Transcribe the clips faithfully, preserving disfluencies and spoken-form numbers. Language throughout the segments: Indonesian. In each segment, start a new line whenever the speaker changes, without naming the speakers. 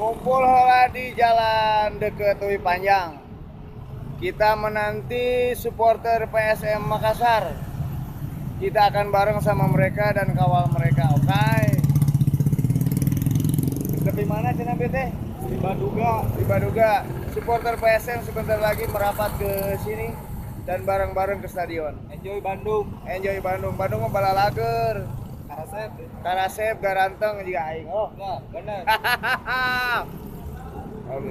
Kumpul heula di jalan deket Tui Panjang. Kita menanti supporter P S M Makassar. Kita akan bareng sama mereka dan kawal mereka, oke? Okay? Di mana Cina B T? Di Baduga. Di Baduga. Supporter P S M sebentar lagi merapat ke sini dan bareng-bareng ke stadion.
Enjoy Bandung.
Enjoy Bandung. Bandung mah balalager.
Karasep.
Karasep garanteng juga aing. Oh,
Ya, benar.
Oke.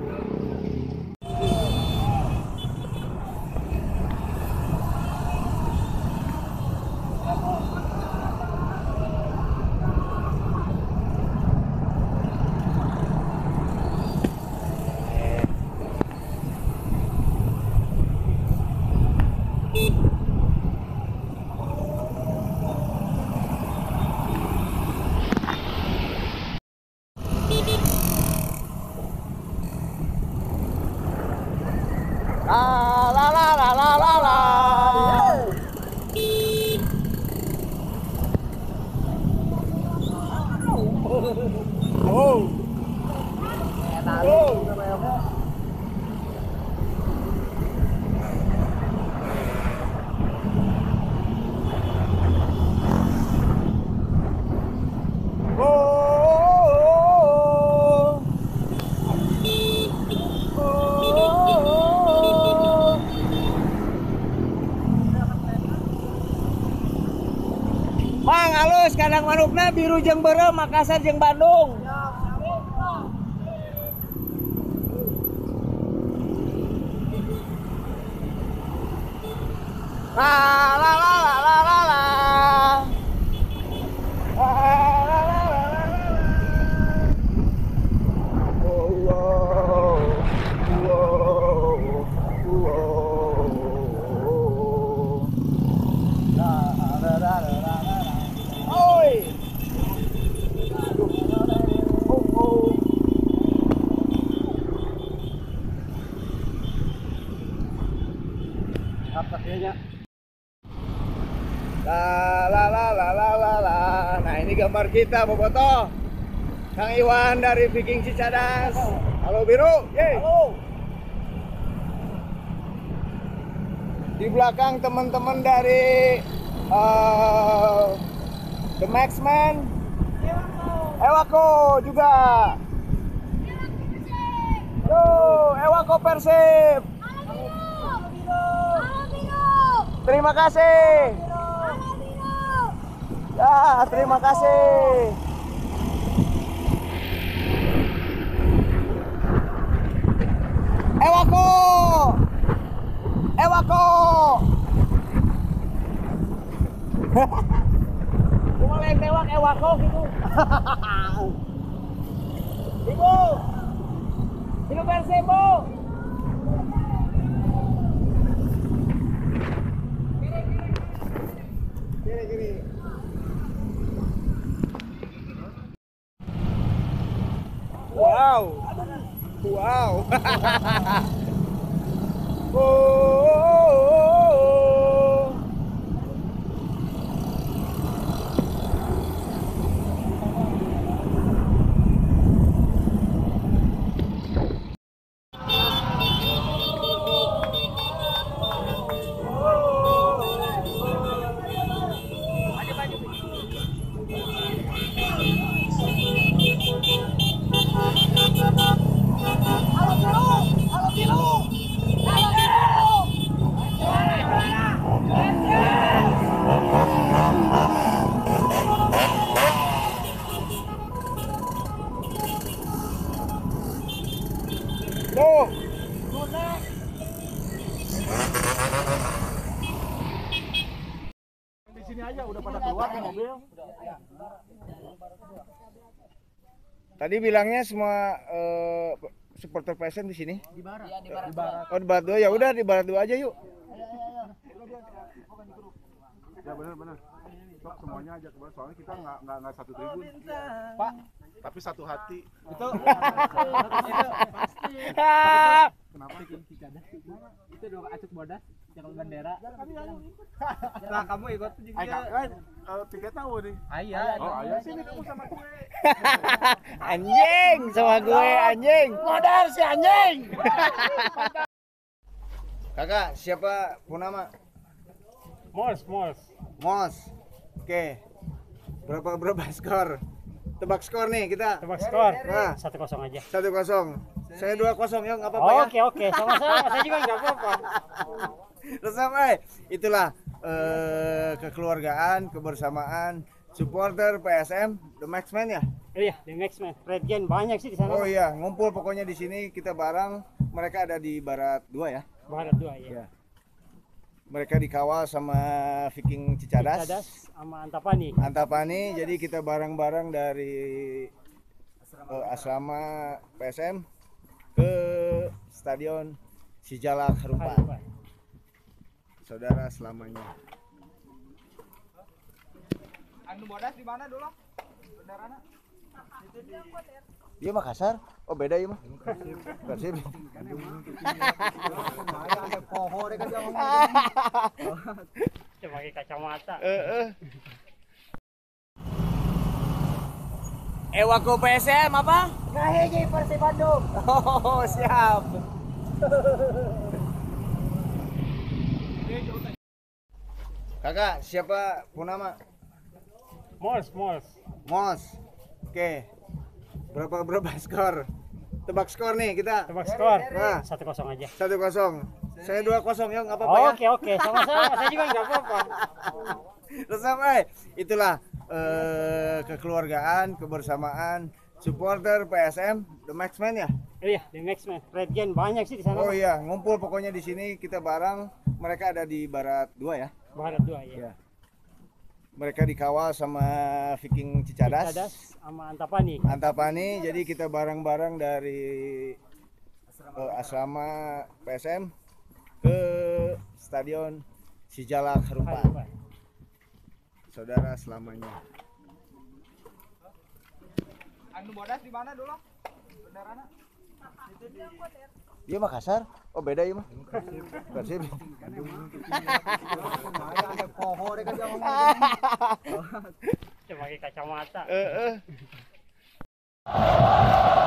La la la la la la la. Oh. Oh. Mang halus kadang manukna biru jeung beureum Makassar jeung Bandung. La la la la la la la. La la la la la la. Oh, wow. Wow. Wow. La la la la la. Oi. Oh, oh. Apa kayaknya? La la la la la la la. Nah, ini gambar kita, Boboto. Kang Iwan dari Viking Cicadas. Halo Biru. Yeay. Halo. Di belakang teman-teman dari uh, The Maxman, Ewako juga. Yo, Ewako Persib. Terima kasih. Ya, terima kasih. Ewako. Ewako. Mulai tewak Ewako gitu. Ibu. Ibu Persib, Bu. Kiri kiri. Wow. Wow. Oh. Tuh. Di sini aja udah pada keluar di mobil. Tadi bilangnya semua uh, supporter P S M di sini.
Di barat.
Iya, di barat. Di barat.
Oh, di barat dua ya udah di barat dua aja yuk.
Ya benar-benar. Sok semuanya aja kebetulan soalnya kita nggak nggak nggak satu tribun.
Pak,
Tapi satu hati.
itu itu pasti.
Kenapa?
Viking Cicadas itu dong acuk bodas. Cakal bendera. Nah, kamu ikut juga.
Ay, kan, kalau tiga tahu nih.
Ayah.
Oh, ayo sini kamu sama gue.
Anjing sama gue anjing. Modal si anjing. Kakak, siapa punama?
Mos, mos.
Mos. Oke. Berapa berapa skor? Tebak skor nih kita.
Tebak skor.
Nah,
Satu kosong aja.
satu kosong. Saya dua kosong ya, nggak apa-apa ya.
Oke, oke. Sama-sama. Saya juga nggak apa-apa.
Terus apa? eh? Itulah eh, kekeluargaan, kebersamaan supporter P S M The Maxman ya.
Iya, the next man. Red Gen banyak sih di sana.
Oh iya, ngumpul pokoknya di sini kita bareng. Mereka ada di Barat dua ya.
Barat dua ya.
Iya. Mereka dikawal sama Viking Cicadas,
Cadas sama Antapani.
Antapani. Jadi kita bareng-bareng dari eh, asrama P S M ke Stadion Sijalak Harumpaan.
Harumpaan.
Saudara selamanya.
Anu bodas di mana dulu? Bendarana?
Dia Makassar? Oh beda ya mah. Persib.
Coba pakai kacamata.
Heeh. Ewaku P S M apa?
Kahiji Persib Bandung.
Oh siap. Kakak, siapa punama?
Mos, mos.
Mos. Oke. Berapa berapa skor? Tebak skor nih kita.
Tebak skor.
Nah,
Satu kosong aja.
satu kosong. Saya dua kosong ya, nggak apa-apa ya.
Oke, oke. Sama-sama. Saya juga nggak apa-apa.
Terus apa? eh? Itulah eh, kekeluargaan, kebersamaan supporter P S M The Maxman ya.
Iya, the next man. Red Gen banyak sih di sana.
Oh iya, ngumpul pokoknya di sini kita bareng. Mereka ada di Barat dua ya.
Barat dua ya.
Iya. Mereka dikawal sama Viking Cicadas,
Cadas sama Antapani.
Antapani. Jadi kita bareng-bareng dari eh, asrama P S M ke Stadion Sijalak Harumpaan.
Harumpaan.
Saudara selamanya.
Anu bodas di mana dulu? Bendarana?
Dia Makassar? Oh beda ya mah. Persib.
Coba pakai kacamata.
Heeh.